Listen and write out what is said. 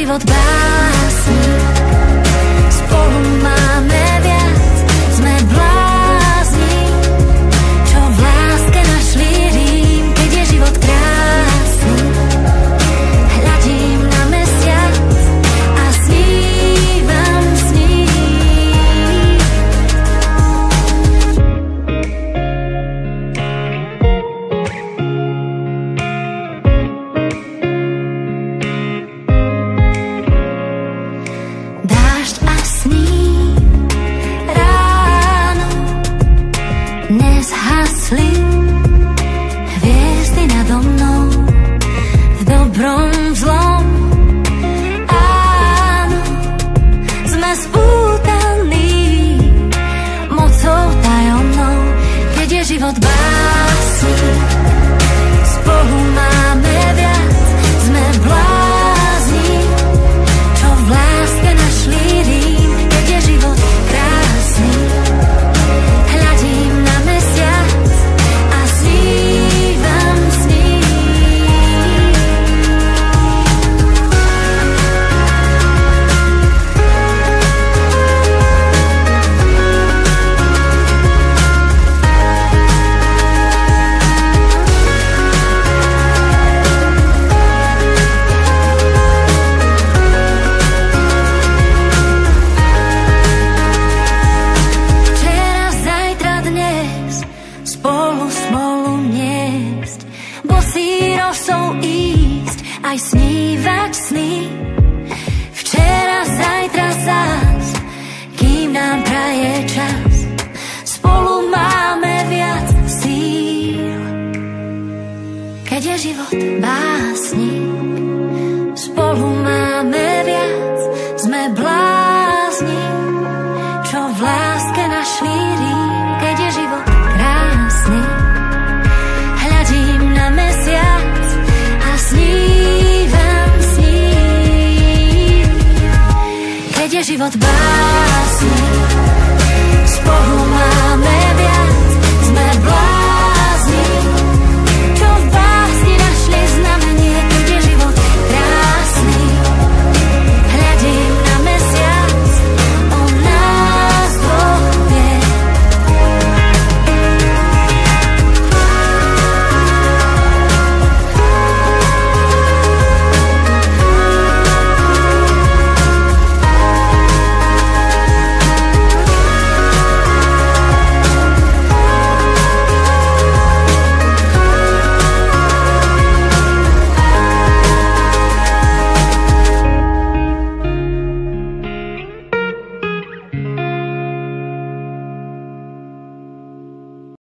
život básni. Spolu máme viac, sme blázni, čo v láske našli rím, keď je život krásny. Hľadím na mesiac a snívam sní. Dážď a sní ráno nezhasli, hviezdy nado mnou v dobrom zlom. Áno, sme spútaní mocou tajomnou, keď je život básni. Spolu máme viac, sme blázni, čo v láske našli rím, keď je život krásny. Hľadím na mesiac a snívam sní. Včera, zajtra, dnes spolu smolu niesť, bosí rosou ísť, aj snívať sny. Včera, zajtra zás, kým nám praje čas, spolu máme viac síl. Keď je život básnik, spolu máme viac, sme blázni, čo v láske našli rím, keď je život krásny. Hľadím na mesiac a snívam sní. Keď je život básni, spolu máme viac,